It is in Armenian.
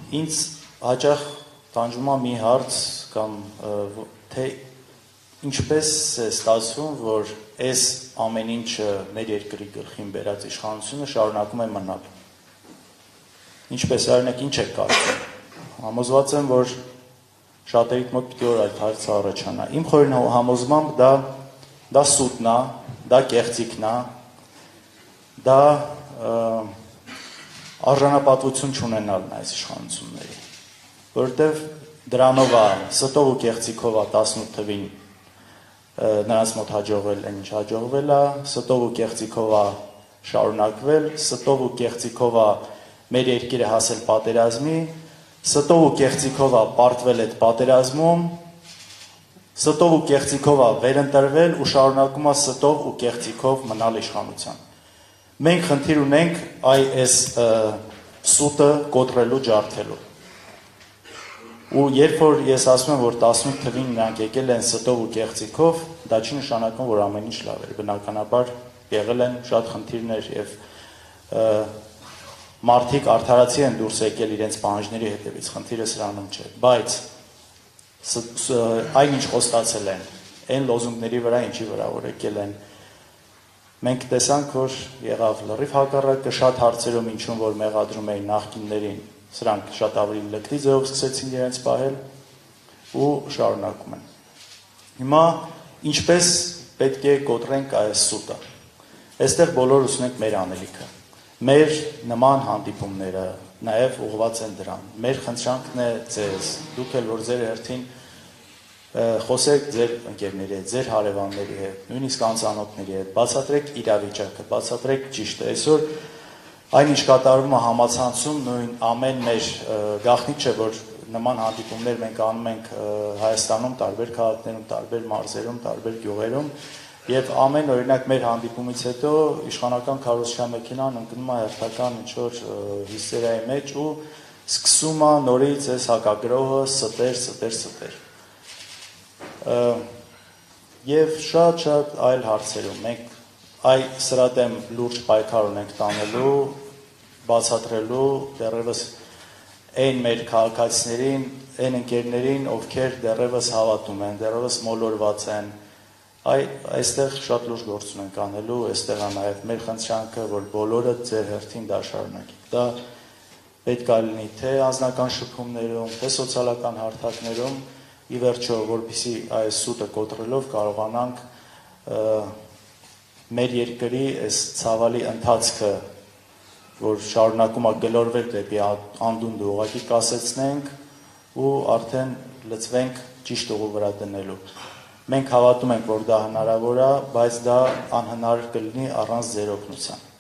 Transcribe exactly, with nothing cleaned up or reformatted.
ինձ հաճախ տանջում է մի հարց կամ թե ինչպես է ստացվում, որ այս ամեն ինչը մեր երկրի գլխին բերած իշխանությունը շարունակում է մնալ։ Ինչպես արնեք ինչ եք կարծում։ Համոզված եմ, որ շատերիդ մոտ պիտի որ այդ հարցը առաջանա։ Իմ խորին համոզմամբ դա դա սուտն է, դա կեղծիքն է, դա արժանապատվություն չունենալն է այս իշխանությունների, որովհետև դրանով է ստով ու կեղծիքով է տասնութ թվին նրանց մոտ հաջողվել է ինչ հաջողվել է, ստով ու կեղծիքով է շարունակվել, ստով ու կեղծիքով է մեր երկիրը հասել պատերազմի, ստով ու կեղծիքով է պարտվել այդ պատերազմում, ստով ու կեղծիքով է վերընտրվել ու շարունակում է ստով ու կեղծիքով մնալ իշխանության։ Մենք խնդիր ունենք այս սուտը կոտրելու, ջարդելու։ Ու երբ որ ես ասում եմ, որ տասնութ թվին նրանք եկել են ստով ու կեղծիքով, դա չի նշանակում, որ ամեն ինչ լավ էր։ Բնականաբար եղել են շատ խնդիրներ եւ մարդիկ արդարացի են դուրս եկել իրենց պահանջների հետևից, խնդիրը սրանում չէ, բայց այն ինչ խոստացել են, այն լոզունգների վրա, ինչի վրա որ եկել են, մենք տեսանք, որ եղավ լրիվ հակառակը, շատ հարցերում ինչում որ մեղադրում էին նախկիններին, սրանք շատ ավելի լկտի ձևով սկսեցին իրենց պահել ու շարունակում են։ Հիմա ինչպես պետք է կոտրենք այս սուտը։ Այստեղ բոլորս ունենք մեր անելիքը։ Մեր նման հանդիպումները նաև ուղղված են դրան։ Մեր խնդրանքն է ձեզ, դուք էլ որ ձեր հերթին խոսեք ձեր ընկերների հետ, ձեր հարևանների հետ, նույնիսկ անծանոթների հետ, բացատրեք իրավիճակը, բացատրեք ճիշտը։ Այսօր այն ինչ կատարվում է համացանցում, նույն ամեն մեր գաղտնիք չէ, որ նման հանդիպումներ մենք անում ենք Հայաստանում, տարբեր քաղաքներում, տարբեր մարզերում, տարբեր գյուղերում, եւ ամեն օրինակ մեր հանդիպումից հետո իշխանական քարոզչության մեքենան ընկնում է հերթական ինչ-որ հիստերիայի մեջ ու սկսում է նորից այս հակագրոհը ստեր, ստեր, ստեր։ Եվ շատ-շատ այլ հարցերում մենք այ սրա դեմ լուրջ պայքար ունենք տանելու, բացատրելու դեռևս այն մեր քաղաքացիներին, այն ընկերներին, ովքեր դեռևս հավատում են, դեռևս մոլորված են, այստեղ շատ լուրջ գործ ունենք անելու, այստեղ է նաև մեր խնդրանքը, որ բոլորը ձեր հերթին դա շարունակեք։ Դա պետք է լինի թե անձնական շփումներում, թե սոցիալական հարթակներում, ի վերջո, որպեսզի այս սուտը կոտրելով կարողանանք մեր երկրի այս ցավալի ընթացքը, որ շարունակում է գլորվել դեպի անդունդը ուղղակի կասեցնենք ու արդեն լծվենք ճիշտ ուղու վրա դնելու։ Մենք հավատում ենք, որ դա հնարավոր է, բայց դա անհնար կլինի առանց ձեր օգնության։